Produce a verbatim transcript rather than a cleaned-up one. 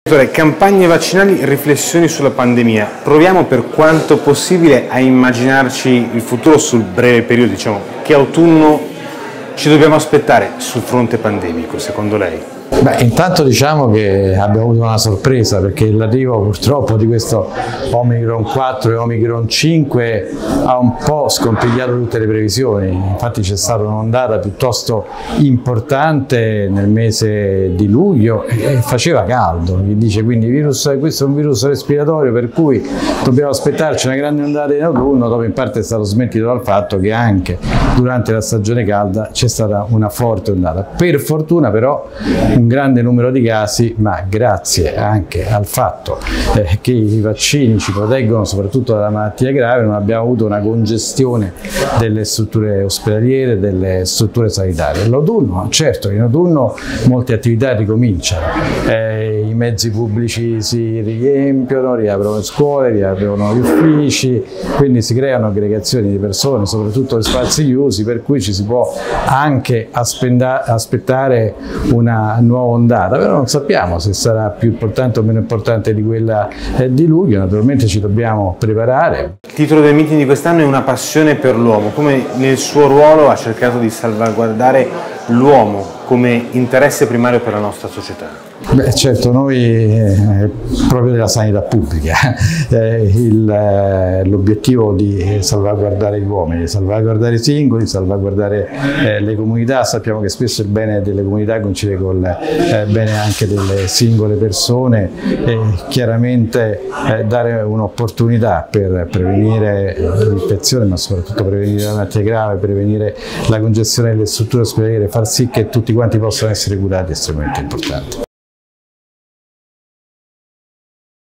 Campagne vaccinali, riflessioni sulla pandemia. Proviamo per quanto possibile a immaginarci il futuro sul breve periodo, diciamo, che autunno ci dobbiamo aspettare sul fronte pandemico, secondo lei? Beh, intanto diciamo che abbiamo avuto una sorpresa, perché l'arrivo purtroppo di questo Omicron quattro e Omicron cinque ha un po' scompigliato tutte le previsioni. Infatti c'è stata un'ondata piuttosto importante nel mese di luglio e faceva caldo. Chi dice quindi virus, questo è un virus respiratorio per cui dobbiamo aspettarci una grande ondata in autunno, dopo in parte è stato smentito dal fatto che anche durante la stagione calda c'è stata una forte ondata. Per fortuna però un grande numero di casi, ma grazie anche al fatto eh, che i vaccini ci proteggono soprattutto dalla malattia grave, non abbiamo avuto una congestione delle strutture ospedaliere, delle strutture sanitarie. L'autunno, certo, in autunno molte attività ricominciano, eh, i mezzi pubblici si riempiono, riaprono le scuole, riaprono gli uffici, quindi si creano aggregazioni di persone, soprattutto in spazi chiusi, per cui ci si può anche aspettare una nuova ondata, però non sappiamo se sarà più importante o meno importante di quella eh, di luglio. Naturalmente ci dobbiamo preparare. Il titolo del meeting di quest'anno è Una passione per l'uomo. Come nel suo ruolo ha cercato di salvaguardare l'uomo come interesse primario per la nostra società? Beh, certo, noi eh, proprio della sanità pubblica, eh, l'obiettivo di salvaguardare gli uomini, salvaguardare i singoli, salvaguardare eh, le comunità. Sappiamo che spesso il bene delle comunità coincide con il eh, bene anche delle singole persone e chiaramente eh, dare un'opportunità per prevenire l'infezione, ma soprattutto prevenire la malattia grave, prevenire la congestione delle strutture ospedaliere, far sì che tutti quanti possano essere curati è estremamente importante.